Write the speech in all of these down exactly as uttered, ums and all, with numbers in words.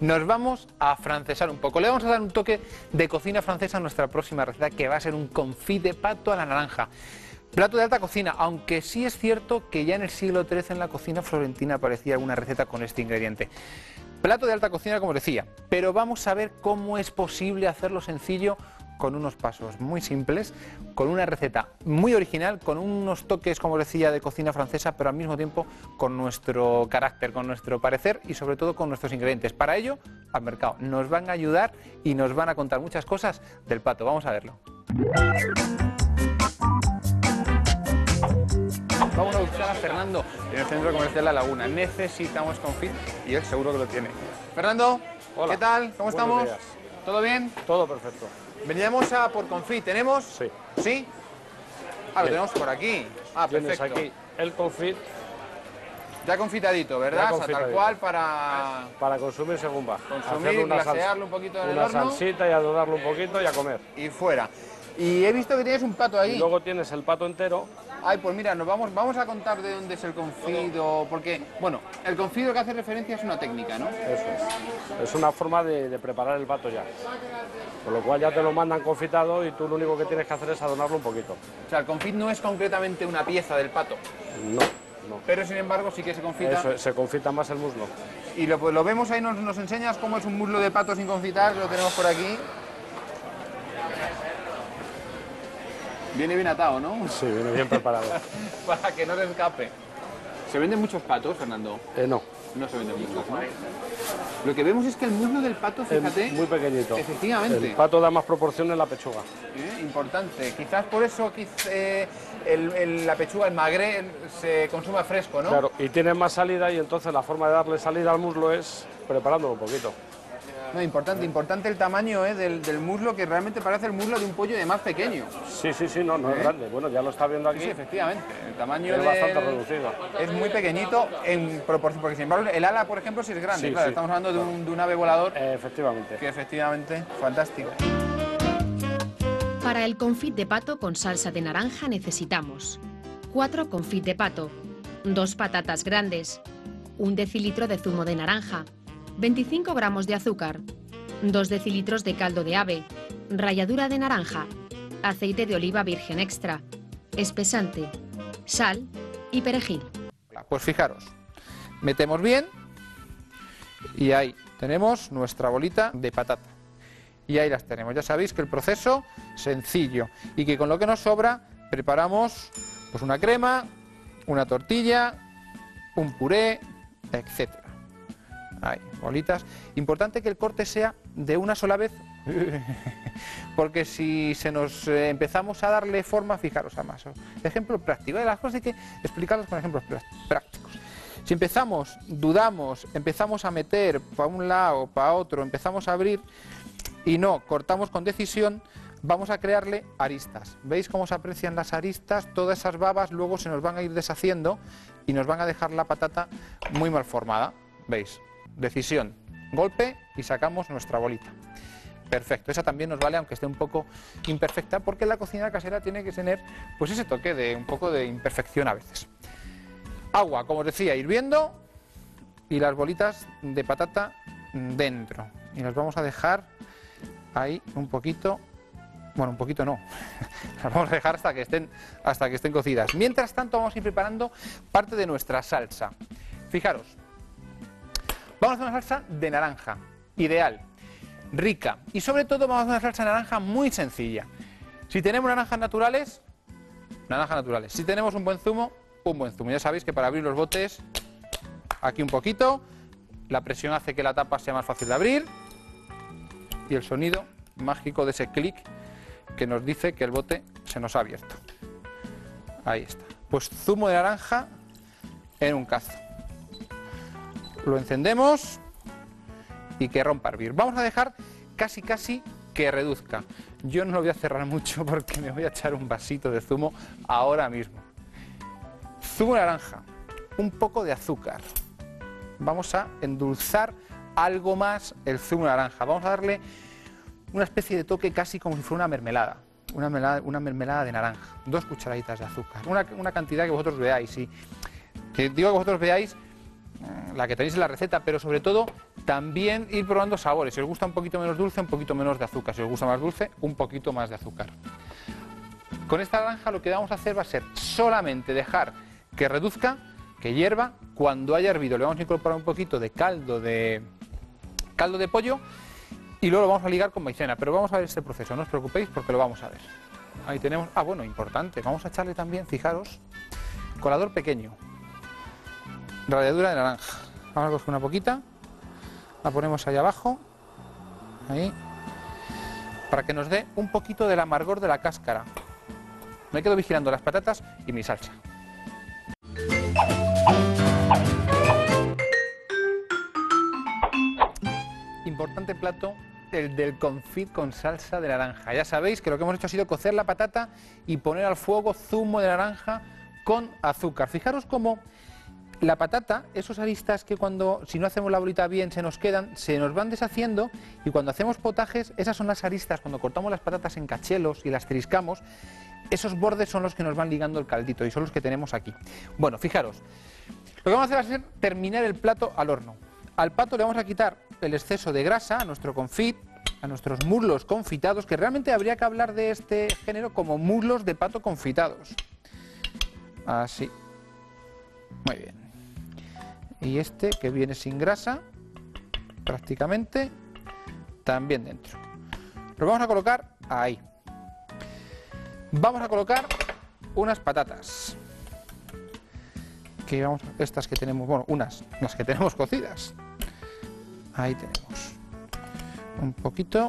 nos vamos a afrancesar un poco. Le vamos a dar un toque de cocina francesa a nuestra próxima receta, que va a ser un confit de pato a la naranja. Plato de alta cocina, aunque sí es cierto que ya en el siglo trece en la cocina florentina aparecía alguna receta con este ingrediente. Plato de alta cocina, como decía, pero vamos a ver cómo es posible hacerlo sencillo con unos pasos muy simples, con una receta muy original, con unos toques, como decía, de cocina francesa, pero al mismo tiempo con nuestro carácter, con nuestro parecer y sobre todo con nuestros ingredientes. Para ello, al mercado. Nos van a ayudar y nos van a contar muchas cosas del pato. Vamos a verlo. Vamos a buscar a Fernando en el centro comercial La Laguna. Necesitamos confit y él seguro que lo tiene. Fernando, hola. ¿Qué tal? ¿Cómo Buenos estamos? días. ¿Todo bien? Todo perfecto. Veníamos a por confit, ¿tenemos? Sí. ¿Sí? Ah, lo tenemos por aquí. Ah, Tienes perfecto. aquí el confit. Ya confitadito, ¿verdad? Ya O sea, confitadito. tal cual para Para consumir según va. consumir, Hacerle una, glasearlo un poquito en el una horno salsita y adorarlo un poquito y a comer. y fuera. Y he visto que tienes un pato ahí. Y luego tienes el pato entero. Ay, pues mira, nos vamos, vamos a contar de dónde es el confido, porque, bueno, el confido que hace referencia es una técnica, ¿no? Eso es. Es una forma de, de preparar el pato ya. Con lo cual ya te lo mandan confitado y tú lo único que tienes que hacer es adornarlo un poquito. O sea, el confit no es concretamente una pieza del pato, No, no. pero sin embargo sí que se confita. Eso es, se confita más el muslo. Y lo, pues lo vemos ahí, nos, nos enseñas cómo es un muslo de pato sin confitar, lo tenemos por aquí. Viene bien atado, ¿no? Sí, viene bien preparado. Para que no se escape. ¿Se venden muchos patos, Fernando? Eh, no. No se venden muchos, ¿no? Lo que vemos es que el muslo del pato, fíjate... Es muy pequeñito. Efectivamente. El pato da más proporción en la pechuga. Eh, importante. Quizás por eso quiz- eh, el- el- la pechuga, el magre, se consuma fresco, ¿no? Claro, y tiene más salida y entonces la forma de darle salida al muslo es preparándolo un poquito. No, importante, importante el tamaño eh, del, del muslo, que realmente parece el muslo de un pollo de más pequeño. Sí, sí, sí, no, no ¿Eh? es grande. Bueno, ya lo está viendo Sí, aquí. sí, efectivamente. El tamaño Es del- bastante reducido. es muy pequeñito en proporción, porque sin embargo el ala, por ejemplo, sí es grande. Sí, Claro, sí. estamos hablando de un, de un ave volador Eh, efectivamente. que efectivamente, fantástico. Para el confit de pato con salsa de naranja necesitamos cuatro confit de pato, dos patatas grandes, un decilitro de zumo de naranja, veinticinco gramos de azúcar, dos decilitros de caldo de ave, ralladura de naranja, aceite de oliva virgen extra, espesante, sal y perejil. Pues fijaros, metemos bien y ahí tenemos nuestra bolita de patata. Y ahí las tenemos. Ya sabéis que el proceso sencillo y que con lo que nos sobra preparamos pues una crema, una tortilla, un puré, etcétera. Ahí, bolitas. Importante que el corte sea de una sola vez, porque si se nos eh, empezamos a darle forma, fijaros además. Ejemplo práctico, de las cosas hay que explicarlas con ejemplos prácticos. Si empezamos, dudamos, empezamos a meter para un lado, para otro, empezamos a abrir y no cortamos con decisión, vamos a crearle aristas. ¿Veis cómo se aprecian las aristas? Todas esas babas luego se nos van a ir deshaciendo y nos van a dejar la patata muy mal formada. ¿Veis? Decisión, golpe y sacamos nuestra bolita. Perfecto, esa también nos vale, aunque esté un poco imperfecta, porque la cocina casera tiene que tener pues ese toque de un poco de imperfección a veces. Agua, como os decía, hirviendo y las bolitas de patata dentro. Y las vamos a dejar ahí un poquito, bueno, un poquito no, las vamos a dejar hasta que estén, hasta que estén cocidas. Mientras tanto vamos a ir preparando parte de nuestra salsa. Fijaros, vamos a hacer una salsa de naranja, ideal, rica y sobre todo vamos a hacer una salsa de naranja muy sencilla. Si tenemos naranjas naturales, naranjas naturales. Si tenemos un buen zumo, un buen zumo. Ya sabéis que para abrir los botes, aquí un poquito, la presión hace que la tapa sea más fácil de abrir y el sonido mágico de ese clic que nos dice que el bote se nos ha abierto. Ahí está. Pues zumo de naranja en un cazo. Lo encendemos y que rompa a hervir. Vamos a dejar casi casi que reduzca. Yo no lo voy a cerrar mucho porque me voy a echar un vasito de zumo ahora mismo. Zumo de naranja, un poco de azúcar. Vamos a endulzar algo más el zumo de naranja. Vamos a darle una especie de toque casi como si fuera una mermelada. Una mermelada, una mermelada de naranja. Dos cucharaditas de azúcar. Una, una cantidad que vosotros veáis. Y que digo que vosotros veáis la que tenéis en la receta, pero sobre todo También ir probando sabores, si os gusta un poquito menos dulce, un poquito menos de azúcar, si os gusta más dulce, un poquito más de azúcar. Con esta naranja lo que vamos a hacer va a ser solamente dejar que reduzca, que hierva. Cuando haya hervido le vamos a incorporar un poquito de caldo de, caldo de pollo y luego lo vamos a ligar con maicena, pero vamos a ver este proceso, no os preocupéis porque lo vamos a ver. Ahí tenemos, ah bueno, importante, vamos a echarle también, fijaros, colador pequeño, ralladura de naranja, vamos a coger una poquita, la ponemos ahí abajo, ahí, para que nos dé un poquito del amargor de la cáscara. Me quedo vigilando las patatas y mi salsa. Importante plato, el del confit con salsa de naranja. Ya sabéis que lo que hemos hecho ha sido cocer la patata y poner al fuego zumo de naranja con azúcar. Fijaros cómo la patata, esos aristas que cuando, si no hacemos la bolita bien, se nos quedan, se nos van deshaciendo, y cuando hacemos potajes, esas son las aristas, cuando cortamos las patatas en cachelos y las triscamos, esos bordes son los que nos van ligando el caldito y son los que tenemos aquí. Bueno, fijaros, lo que vamos a hacer va a ser terminar el plato al horno. Al pato le vamos a quitar el exceso de grasa, a nuestro confit, a nuestros muslos confitados, que realmente habría que hablar de este género como muslos de pato confitados. Así. Muy bien. Y este, que viene sin grasa, prácticamente, también dentro. Lo vamos a colocar ahí. Vamos a colocar unas patatas. Que vamos, estas que tenemos, bueno, unas, las que tenemos cocidas. Ahí tenemos. Un poquito.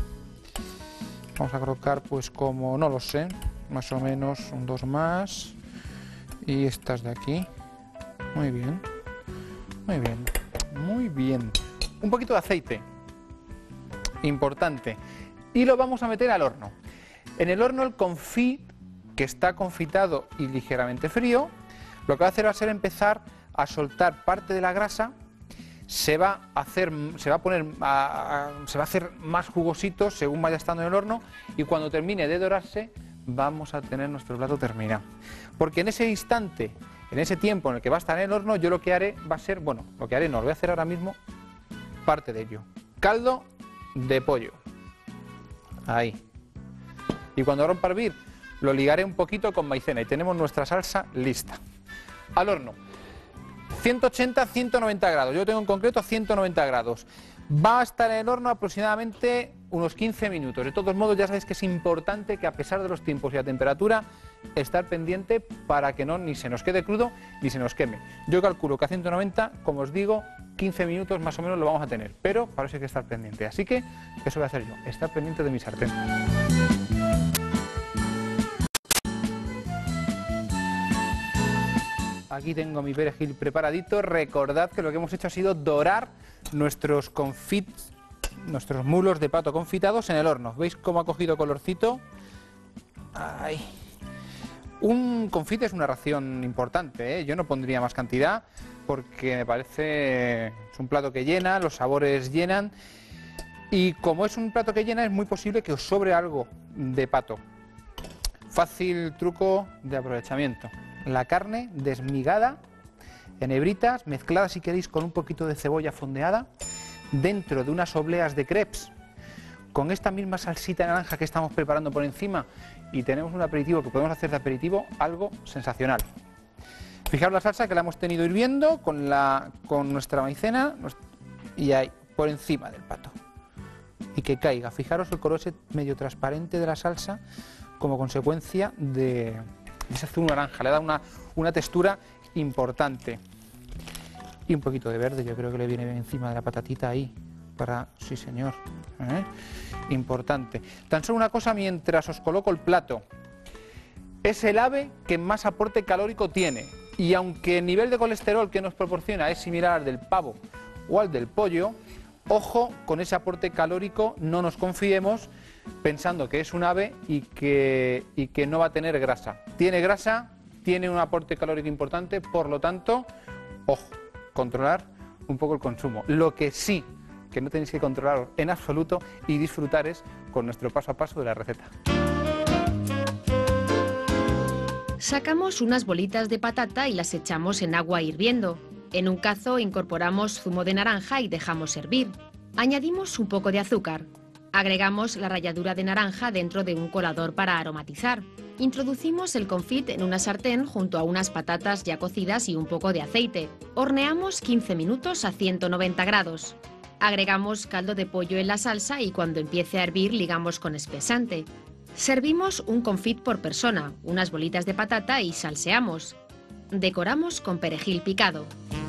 Vamos a colocar, pues como, no lo sé, más o menos un dos más. Y estas de aquí. Muy bien. Muy bien. Muy bien. Un poquito de aceite. Importante. Y lo vamos a meter al horno. En el horno el confit, que está confitado y ligeramente frío, lo que va a hacer va a ser empezar a soltar parte de la grasa. Se va a hacer, se va a poner, a, a, se va a hacer más jugosito según vaya estando en el horno, y cuando termine de dorarse vamos a tener nuestro plato terminado. Porque en ese instante, en ese tiempo en el que va a estar en el horno, yo lo que haré va a ser, bueno, lo que haré no, lo voy a hacer ahora mismo parte de ello. Caldo de pollo. Ahí. Y cuando rompa a hervir, lo ligaré un poquito con maicena y tenemos nuestra salsa lista. Al horno. ciento ochenta a ciento noventa grados, yo tengo en concreto ciento noventa grados. Va a estar en el horno aproximadamente unos quince minutos. De todos modos, ya sabéis que es importante que, a pesar de los tiempos y la temperatura, estar pendiente para que no ni se nos quede crudo ni se nos queme. Yo calculo que a ciento noventa, como os digo, quince minutos más o menos lo vamos a tener, pero para eso hay que estar pendiente. Así que eso voy a hacer yo, estar pendiente de mi sartén. Aquí tengo mi perejil preparadito. Recordad que lo que hemos hecho ha sido dorar nuestros confits, nuestros mulos de pato confitados en el horno. ¿Veis cómo ha cogido colorcito? Ay. Un confit es una ración importante, ¿eh? Yo no pondría más cantidad porque me parece es un plato que llena, los sabores llenan, y como es un plato que llena es muy posible que os sobre algo de pato. Fácil truco de aprovechamiento. La carne desmigada en hebritas, mezclada si queréis con un poquito de cebolla fondeada, dentro de unas obleas de crepes, con esta misma salsita de naranja que estamos preparando por encima, y tenemos un aperitivo que podemos hacer de aperitivo algo sensacional. Fijaros la salsa que la hemos tenido hirviendo con, la, con nuestra maicena, y ahí, por encima del pato. Y que caiga, fijaros el color ese medio transparente de la salsa como consecuencia de ese zumo naranja, le da una, una textura importante. Y un poquito de verde, yo creo que le viene bien encima de la patatita ahí, para, sí señor, ¿eh? Importante. Tan solo una cosa mientras os coloco el plato. Es el ave que más aporte calórico tiene, y aunque el nivel de colesterol que nos proporciona es similar al del pavo o al del pollo, ojo con ese aporte calórico, no nos confiemos pensando que es un ave y que, y que no va a tener grasa. Tiene grasa, tiene un aporte calórico importante, por lo tanto, ojo, controlar un poco el consumo. Lo que sí que no tenéis que controlar en absoluto y disfrutar es con nuestro paso a paso de la receta. Sacamos unas bolitas de patata y las echamos en agua hirviendo. En un cazo incorporamos zumo de naranja y dejamos hervir. Añadimos un poco de azúcar. Agregamos la ralladura de naranja dentro de un colador para aromatizar. Introducimos el confit en una sartén junto a unas patatas ya cocidas y un poco de aceite. Horneamos quince minutos a ciento noventa grados. Agregamos caldo de pollo en la salsa y cuando empiece a hervir ligamos con espesante. Servimos un confit por persona, unas bolitas de patata y salseamos. Decoramos con perejil picado.